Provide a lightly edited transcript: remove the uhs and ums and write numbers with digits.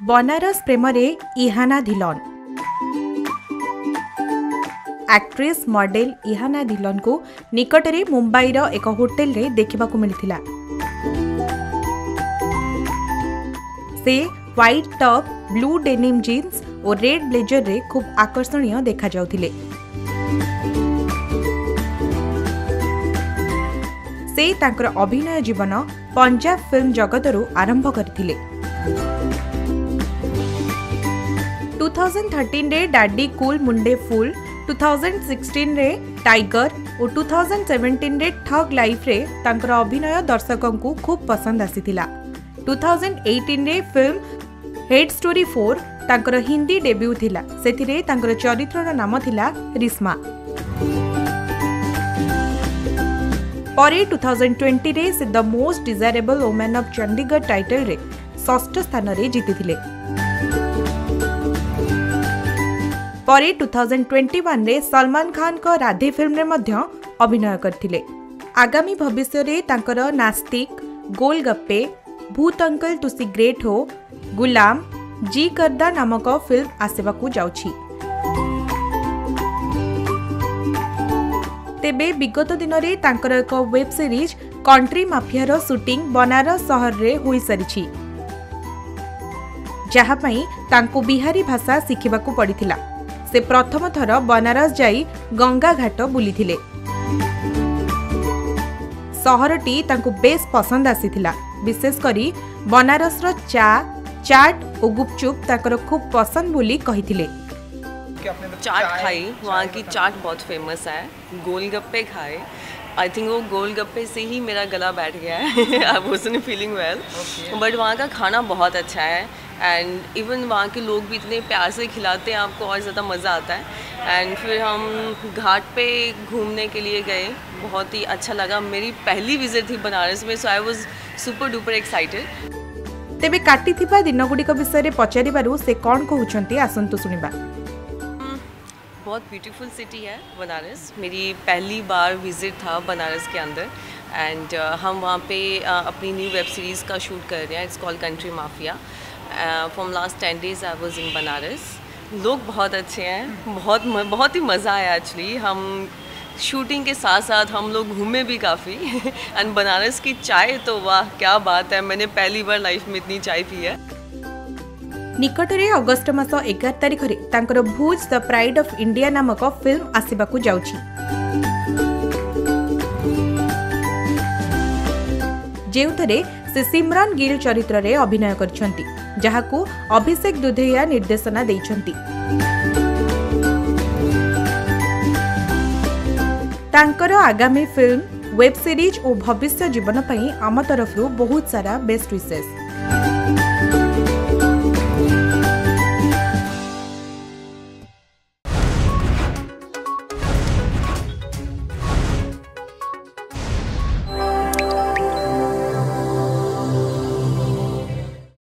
बनारस प्रेम रे इहाना Dhillon. Actress model इहाना Dhillon को निकटरे मुंबईर एक होटेल रे देखा मिलता। से white top, blue denim jeans और रेड ब्लेजर रे खूब आकर्षणीय देखा जाउथिले। से तांकर अभिनय जीवन पंजाब फिल्म जगतरू आरंभ करथिले। 2013 रे डैडी कूल मुंडे फूल, 2016 रे टाइगर और 2017 रे ठग लाइफ रे तांकर अभिनय दर्शकों को खूब पसंद आसीथिला। 2018 रे फिल्म हेड स्टोरी 4 तांकर हिंदी डेब्यू थिला। सेथिरे तांकर चरित्रर नाम थिला रिश्मा। परे 2020 रे से the most desirable women of Chandigarh title रे 6ठ स्थान रे जीतिथिले। परे 2021 रे सलमान खान को राधे फिल्म रे मध्य अभिनय करथिले। आगामी भविष्य रे तांकर नास्तिक, गोलगप्पे, भूत अंकल तुसी ग्रेट हो, गुलाम, जी करदा नामक फिल्म आसेबाकू जाउछि। तेबे विगत दिन रे तांकर एक वेब सीरीज कंट्री माफियार शूटिंग बनारस शहर रे होई सारिछि, जहा पई तांको बिहारी भाषा शिखिबाकू पड़िथिला। से प्रथम थर बनारस जाई गंगा घाट बुलिथिले। शहरटी तांको बेस पसंद आसीथिला। विशेष करी बनारस रो चाट और गुपचुप ताकर खूब पसंद बोली कहिथिले। चाट खाई, वहाँ की चाट बहुत फेमस है। गोलगप्पे खाए, आई थिंक वो गोलगप्पे से ही मेरा गला बैठ गया है। I wasn't feeling well, but वहाँ का खाना बहुत अच्छा है एंड इवन वहाँ के लोग भी इतने प्यार से खिलाते हैं, आपको और ज़्यादा मज़ा आता है। एंड फिर हम घाट पे घूमने के लिए गए, बहुत ही अच्छा लगा। मेरी पहली विजिट थी बनारस में, so I was super duper excited. तेबे काटिथिबा दिनगुड़िक विषय पचारिबारु से कौन कहउछंती आसंतु सुनिबा। बहुत ब्यूटीफुल सिटी है बनारस। मेरी पहली बार विज़िट था बनारस के अंदर एंड हम वहाँ पे अपनी न्यू वेब सीरीज़ का शूट कर रहे हैं। It's called country mafia. From last 10 days I was in Banaras. लोग बहुत अच्छे हैं, बहुत ही मज़ा आया एक्चुअली। हम शूटिंग के साथ साथ हम लोग घूमे भी काफ़ी। एंड बनारस की चाय तो वाह क्या बात है, मैंने पहली बार लाइफ में इतनी चाय पी है। निकटरे अगस्ट मास 11 तारिख रे तांकर Bhuj the pride of India नामक फिल्म आसिबाकू जाउछि, जेउथरे से सिमरन गिल चरित्र रे अभिनय करछंती, जहाकू अभिषेक दुधैया निर्देशना दैछंती। तांकर आगामी फिल्म, वेब सीरीज और भविष्य जीवन पई आम तरफरु बहुत सारा बेस्ट विशेष।